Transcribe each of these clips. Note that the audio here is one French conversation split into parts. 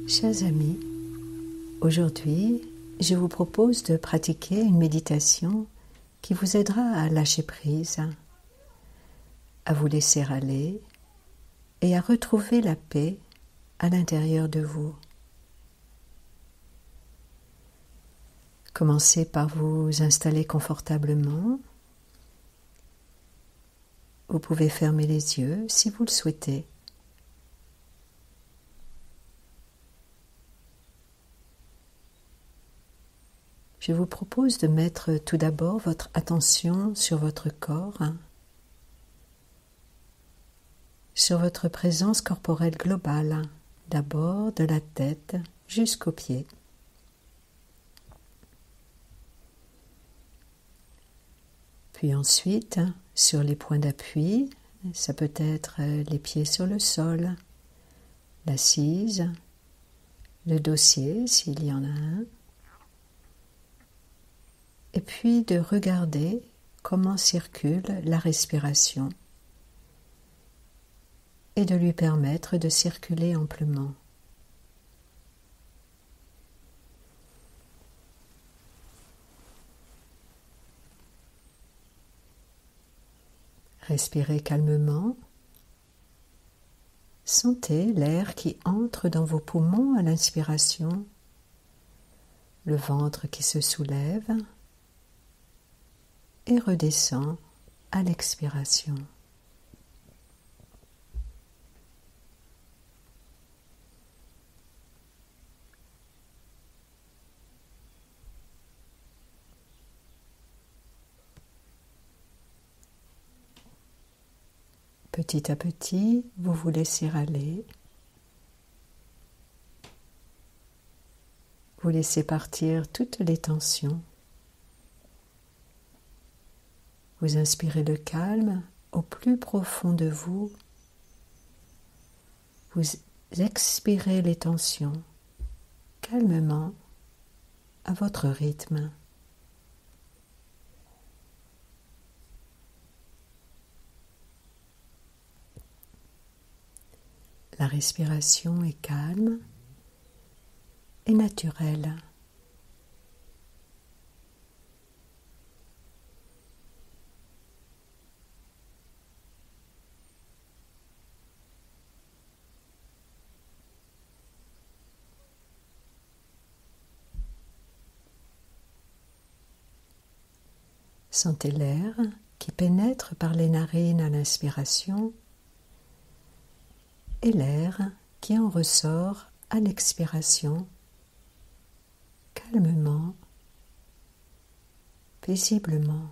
Chers amis, aujourd'hui, je vous propose de pratiquer une méditation qui vous aidera à lâcher prise, à vous laisser aller et à retrouver la paix à l'intérieur de vous. Commencez par vous installer confortablement. Vous pouvez fermer les yeux si vous le souhaitez. Je vous propose de mettre tout d'abord votre attention sur votre corps, sur votre présence corporelle globale, d'abord de la tête jusqu'aux pieds. Puis ensuite, sur les points d'appui, ça peut être les pieds sur le sol, l'assise, le dossier s'il y en a un, et puis de regarder comment circule la respiration et de lui permettre de circuler amplement. Respirez calmement. Sentez l'air qui entre dans vos poumons à l'inspiration, le ventre qui se soulève et redescend à l'expiration. Petit à petit, vous vous laissez aller. Vous laissez partir toutes les tensions. Vous inspirez le calme au plus profond de vous. Vous expirez les tensions calmement à votre rythme. La respiration est calme et naturelle. Sentez l'air qui pénètre par les narines à l'inspiration et l'air qui en ressort à l'expiration, calmement, paisiblement.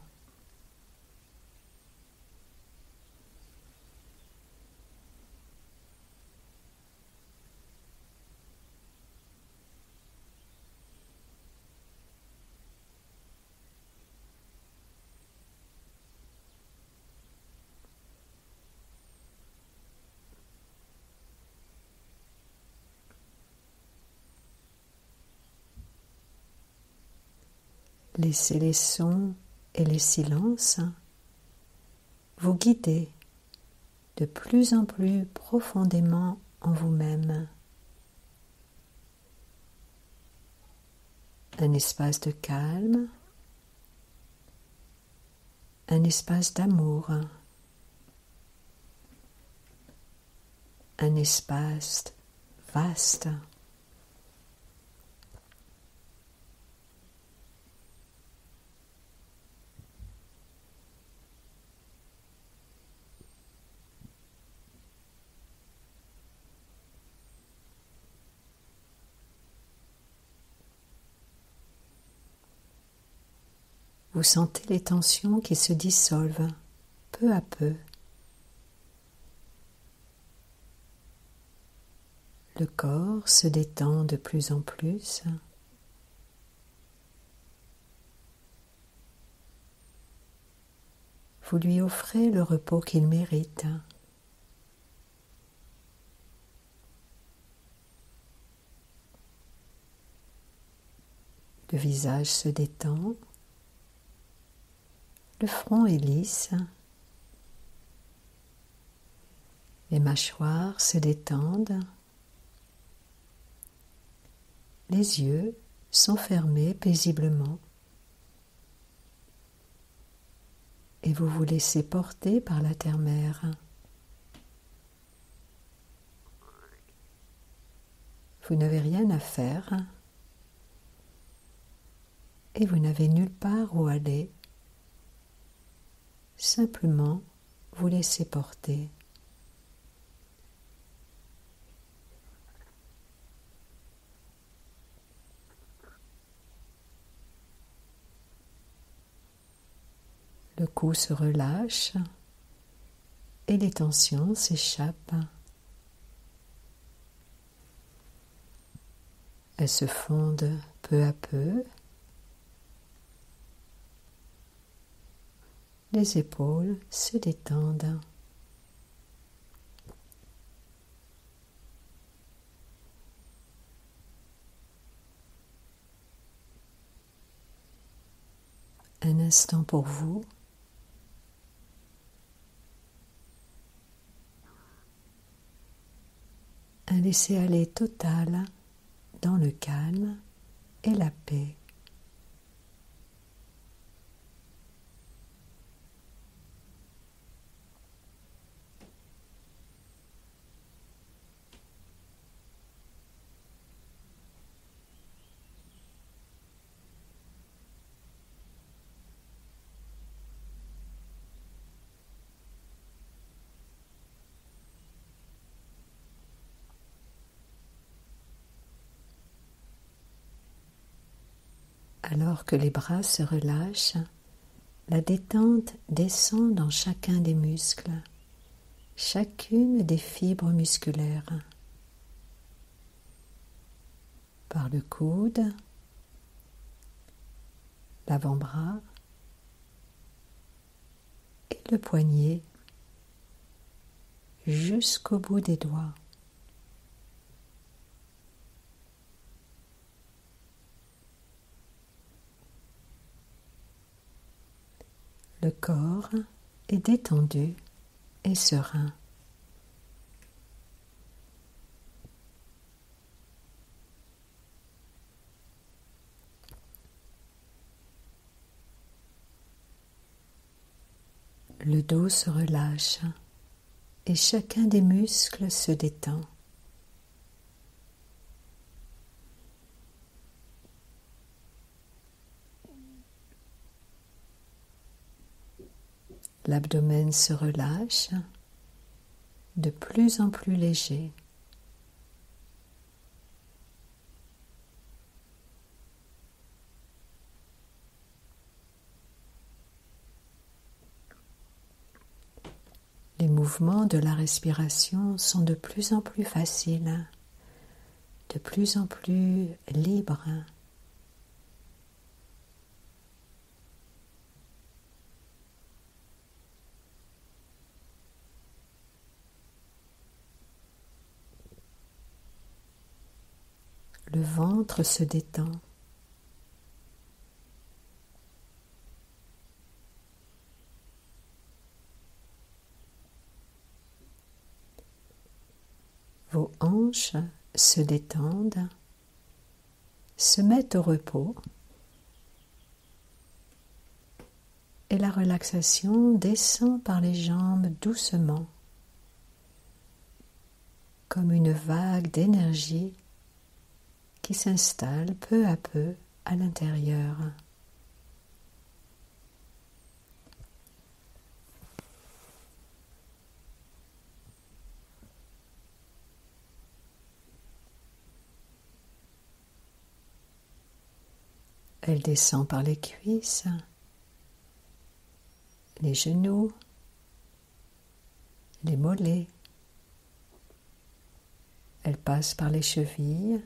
Laissez les sons et les silences vous guider de plus en plus profondément en vous-même. Un espace de calme, un espace d'amour, un espace vaste. Vous sentez les tensions qui se dissolvent peu à peu. Le corps se détend de plus en plus. Vous lui offrez le repos qu'il mérite. Le visage se détend. Le front est lisse, les mâchoires se détendent, Les yeux sont fermés paisiblement et vous vous laissez porter par la terre-mère. Vous n'avez rien à faire et vous n'avez nulle part où aller. Simplement vous laissez porter. Le cou se relâche et les tensions s'échappent. Elles se fondent peu à peu. Les épaules se détendent. Un instant pour vous. Un laisser-aller total dans le calme et la paix. Alors que les bras se relâchent, la détente descend dans chacun des muscles, chacune des fibres musculaires. Par le coude, l'avant-bras et le poignet jusqu'au bout des doigts. Le corps est détendu et serein. Le dos se relâche et chacun des muscles se détend. L'abdomen se relâche, de plus en plus léger. Les mouvements de la respiration sont de plus en plus faciles, de plus en plus libres. Le ventre se détend. Vos hanches se détendent, se mettent au repos et la relaxation descend par les jambes doucement, comme une vague d'énergie qui s'installe peu à peu à l'intérieur. Elle descend par les cuisses, les genoux, les mollets. Elle passe par les chevilles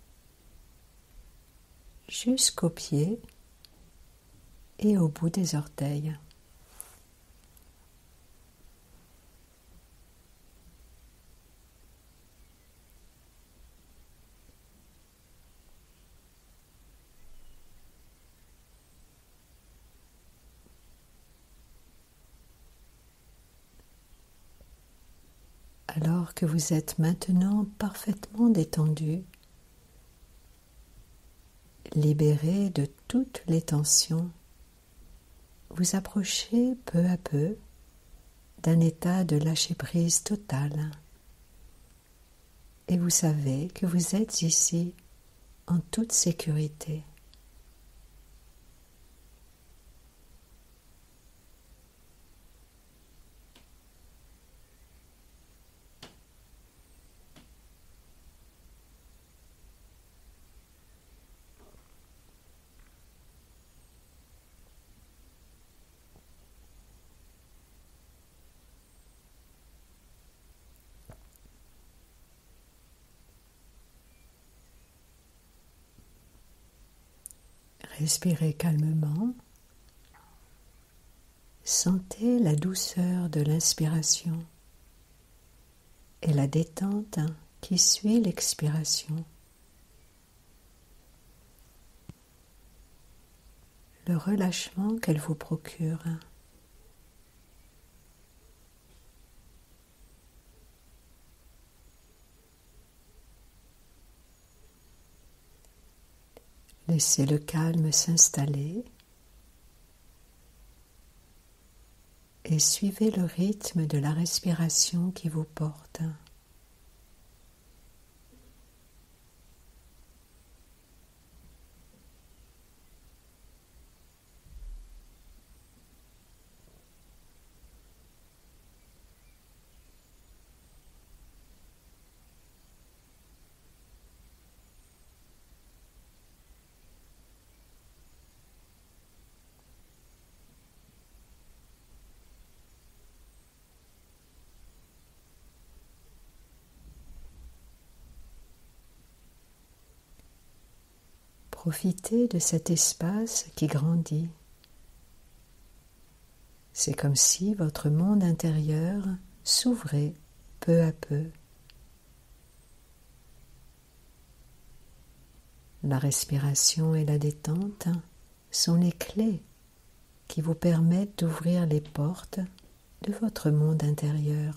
jusqu'aux pieds et au bout des orteils. Alors que vous êtes maintenant parfaitement détendu, libéré de toutes les tensions, vous approchez peu à peu d'un état de lâcher-prise total. Et vous savez que vous êtes ici en toute sécurité. Respirez calmement. Sentez la douceur de l'inspiration et la détente qui suit l'expiration. Le relâchement qu'elle vous procure. Laissez le calme s'installer et suivez le rythme de la respiration qui vous porte. Profitez de cet espace qui grandit. C'est comme si votre monde intérieur s'ouvrait peu à peu. La respiration et la détente sont les clés qui vous permettent d'ouvrir les portes de votre monde intérieur.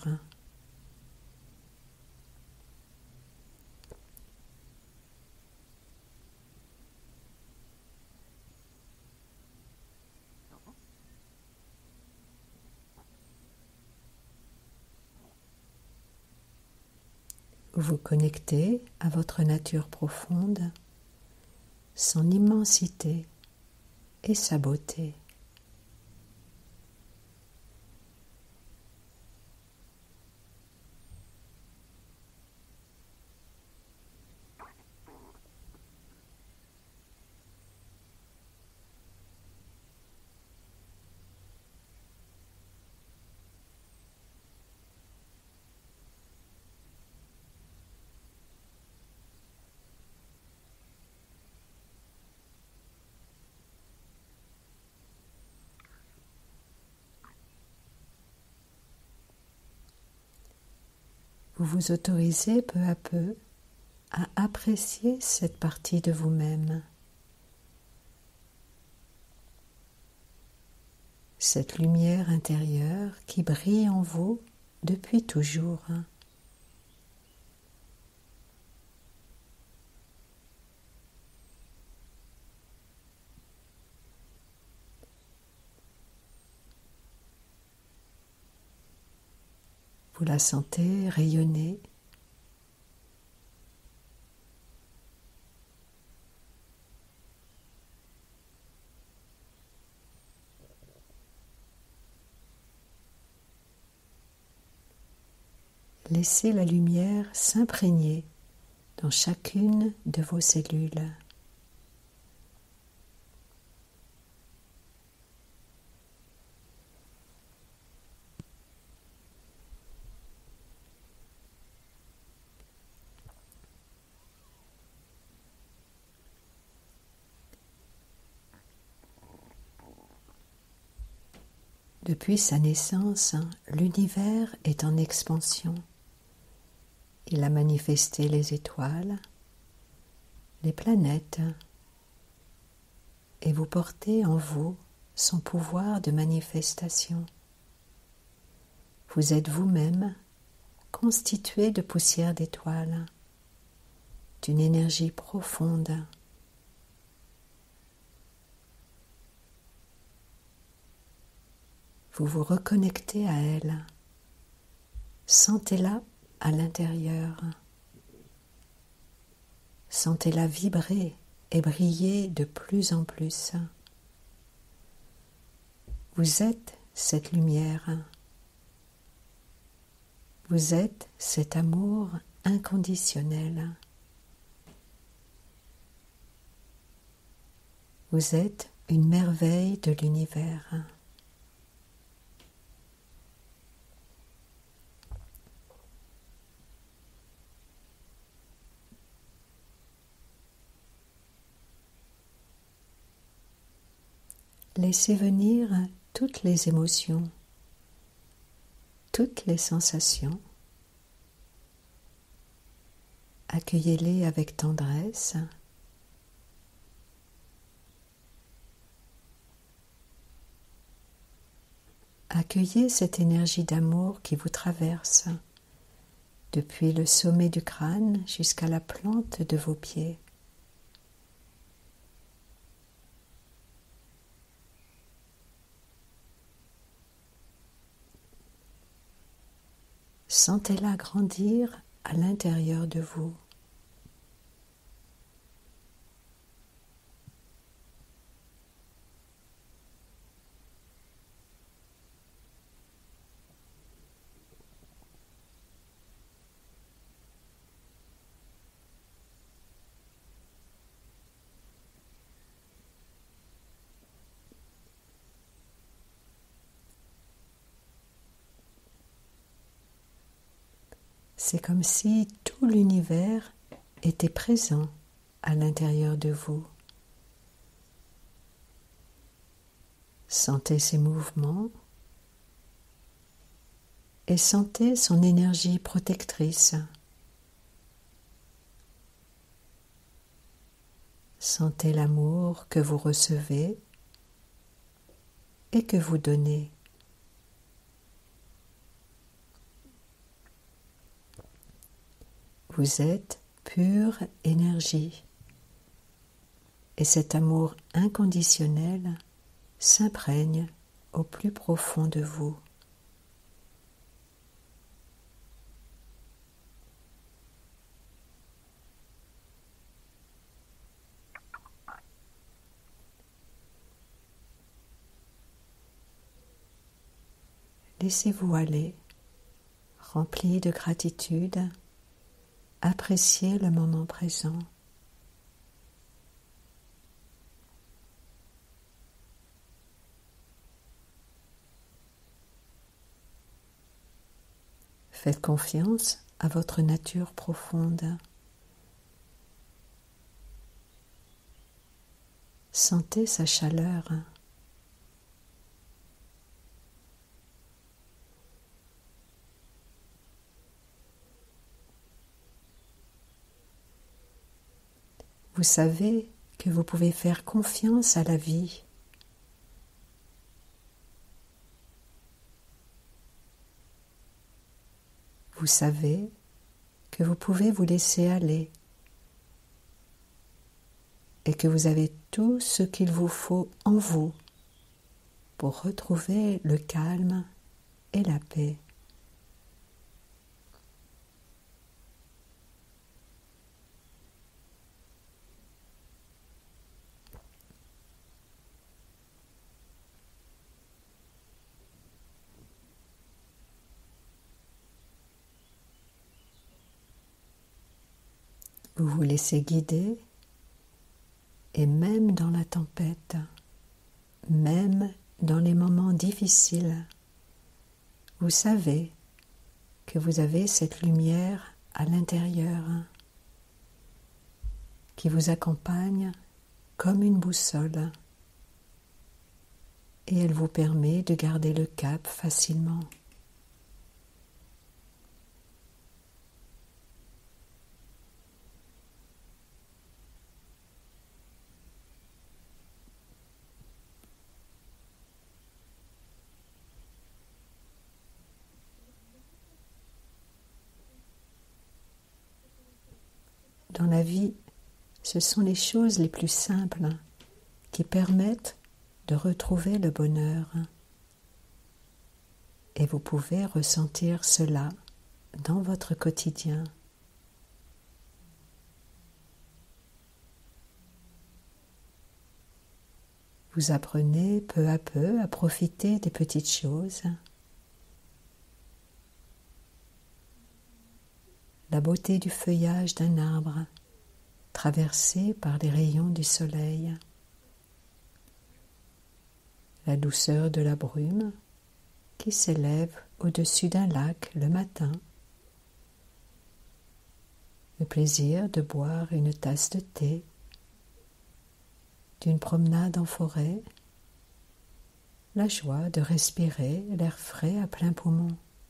Vous connectez à votre nature profonde, son immensité et sa beauté. Vous vous autorisez peu à peu à apprécier cette partie de vous-même, cette lumière intérieure qui brille en vous depuis toujours. Vous la sentez rayonner. Laissez la lumière s'imprégner dans chacune de vos cellules. Depuis sa naissance, l'univers est en expansion. Il a manifesté les étoiles, les planètes, et vous portez en vous son pouvoir de manifestation. Vous êtes vous-même constitué de poussière d'étoiles, d'une énergie profonde. vous vous reconnectez à elle. Sentez-la à l'intérieur. Sentez-la vibrer et briller de plus en plus. Vous êtes cette lumière. Vous êtes cet amour inconditionnel. Vous êtes une merveille de l'univers. Laissez venir toutes les émotions, toutes les sensations. Accueillez-les avec tendresse. Accueillez cette énergie d'amour qui vous traverse depuis le sommet du crâne jusqu'à la plante de vos pieds. Sentez-la grandir à l'intérieur de vous. C'est comme si tout l'univers était présent à l'intérieur de vous. Sentez ses mouvements et sentez son énergie protectrice. Sentez l'amour que vous recevez et que vous donnez. Vous êtes pure énergie et cet amour inconditionnel s'imprègne au plus profond de vous. Laissez-vous aller, rempli de gratitude. Appréciez le moment présent. Faites confiance à votre nature profonde. Sentez sa chaleur. Vous savez que vous pouvez faire confiance à la vie. Vous savez que vous pouvez vous laisser aller et que vous avez tout ce qu'il vous faut en vous pour retrouver le calme et la paix. Vous vous laissez guider et même dans la tempête, même dans les moments difficiles, vous savez que vous avez cette lumière à l'intérieur qui vous accompagne comme une boussole et elle vous permet de garder le cap facilement. Dans la vie, ce sont les choses les plus simples qui permettent de retrouver le bonheur. Et vous pouvez ressentir cela dans votre quotidien. Vous apprenez peu à peu à profiter des petites choses. La beauté du feuillage d'un arbre traversé par les rayons du soleil. La douceur de la brume qui s'élève au-dessus d'un lac le matin. Le plaisir de boire une tasse de thé, d'une promenade en forêt, la joie de respirer l'air frais à plein poumon.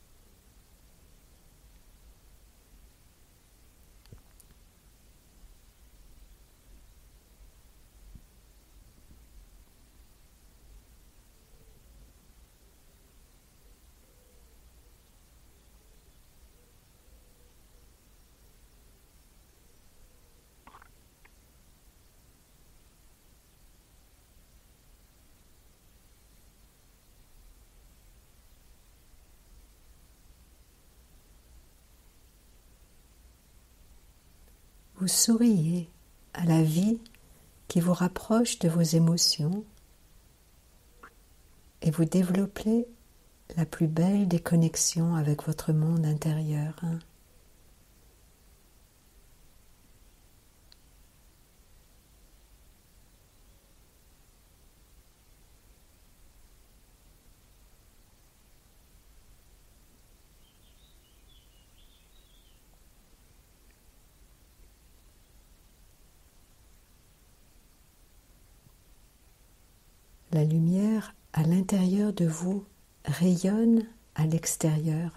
Vous souriez à la vie qui vous rapproche de vos émotions et vous développez la plus belle des connexions avec votre monde intérieur. La lumière à l'intérieur de vous rayonne à l'extérieur.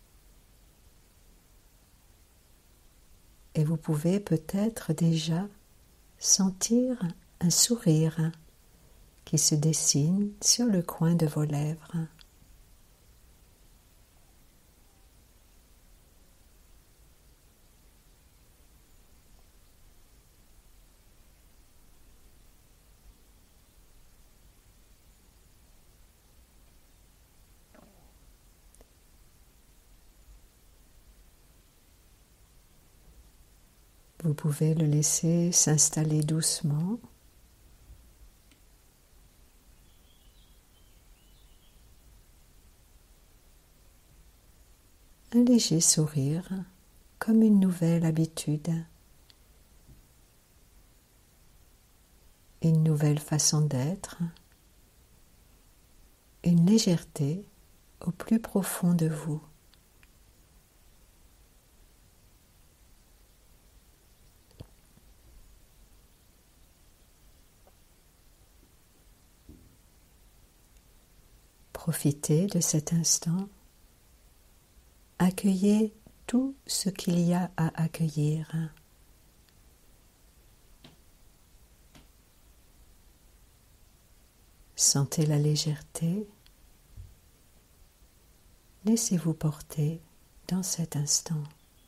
Et vous pouvez peut-être déjà sentir un sourire qui se dessine sur le coin de vos lèvres. Vous pouvez le laisser s'installer doucement. Un léger sourire, comme une nouvelle habitude, une nouvelle façon d'être, une légèreté au plus profond de vous. Profitez de cet instant. Accueillez tout ce qu'il y a à accueillir. Sentez la légèreté. Laissez-vous porter dans cet instant.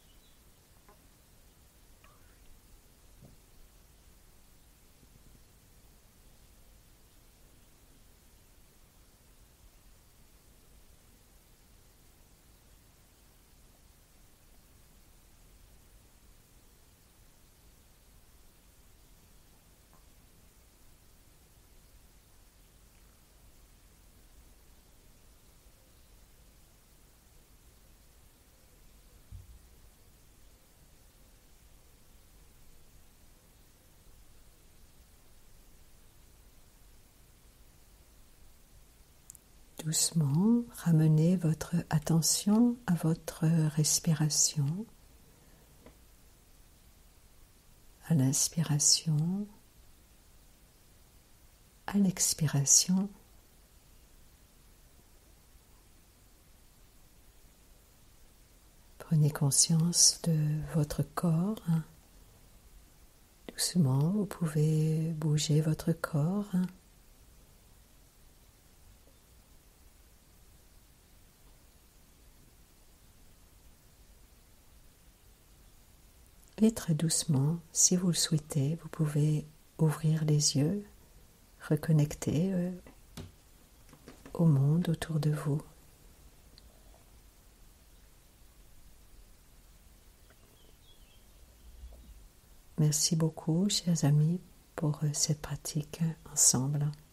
Doucement, ramenez votre attention à votre respiration, à l'inspiration, à l'expiration. Prenez conscience de votre corps. Doucement, vous pouvez bouger votre corps. Et très doucement, si vous le souhaitez, vous pouvez ouvrir les yeux, reconnecter au monde autour de vous. Merci beaucoup, chers amis, pour cette pratique ensemble.